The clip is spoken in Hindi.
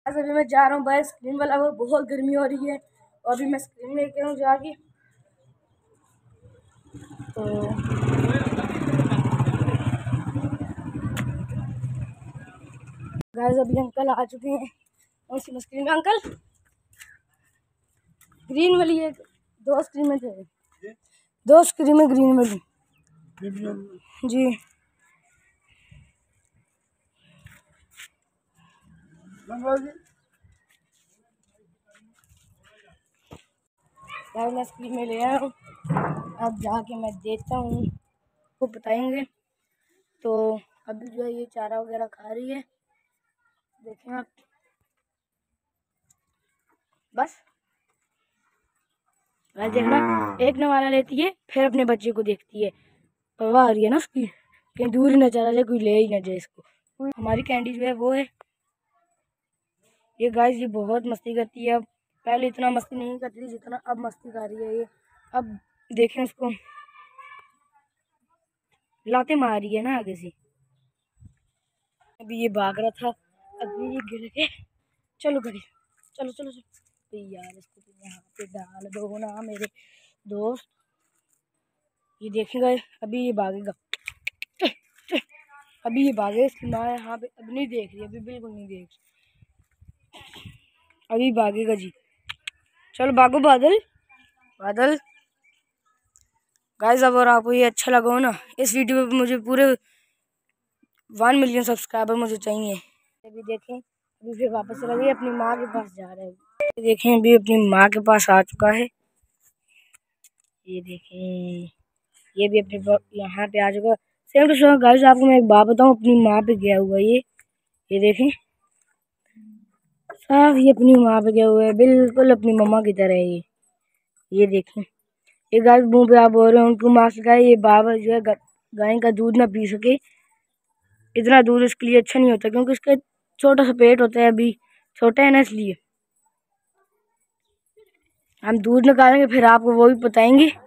आज अभी मैं जा रहा हूँ भाई स्क्रीन वाला, वो बहुत गर्मी हो रही है और अभी मैं स्क्रीन लेके हूँ जाके। तो गाइस अभी अंकल आ चुके हैं और सी स्क्रीन में अंकल ग्रीन वाली है, दो स्क्रीन में थे, दो स्क्रीन में ग्रीन वाली जी। मैं स्क्रीन में ले आया हूँ, अब जाके मैं देखता हूँ वो बताएंगे। तो अभी जो है ये चारा वगैरह खा रही है, देखें आप। बस बस देखना, एक नवाला लेती है फिर अपने बच्चे को देखती है, परवाह आ रही है ना उसकी, कहीं दूर ही न चला जाए, कोई ले ही ना जाए इसको। हमारी कैंडी जो है वो है ये गाइस, ये बहुत मस्ती करती है। अब पहले इतना मस्ती नहीं करती थी जितना अब मस्ती कर रही है ये। अब देखें उसको लाते मार रही है ना आगे से। अभी ये भाग रहा था, अभी ये गिर के, चलो घड़ी, चलो चलो चलो तो यार इसको तो यहाँ पे डाल दो ना मेरे दोस्त। ये देखेगा, अभी ये भागेगा, अभी ये भागेगा। इसकी माँ यहाँ पे अब नहीं देख रही, अभी बिल्कुल नहीं देख रही, अभी भागेगा जी। चलो भागो बादल, बादल। गाइस अब और आपको ये अच्छा लगा हो ना, इस वीडियो पे मुझे पूरे 1 मिलियन सब्सक्राइबर मुझे चाहिए। अभी देखें, अभी फिर वापस चला गया, अपनी माँ के पास जा रहा है। देखें अभी अपनी माँ के पास आ चुका है, ये देखें, ये भी अपने यहाँ पे आ चुका है। सेम टू सेम गाइस, आपको मैं एक बात बताऊँ, अपनी माँ पे गया हुआ ये देखें साफ, ये अपनी माँ पे गया हुआ है, बिल्कुल अपनी मम्मा की तरह है ये देखें। ये गाय मुँह पे आप बोल रहे हैं उनको मास्क लगाए, ये बाबा जो है गाय का दूध ना पी सके, इतना दूध इसके लिए अच्छा नहीं होता, क्योंकि इसका छोटा सा पेट होता है, अभी छोटा है ना, इसलिए हम दूध निकालेंगे फिर आपको वो भी बताएंगे।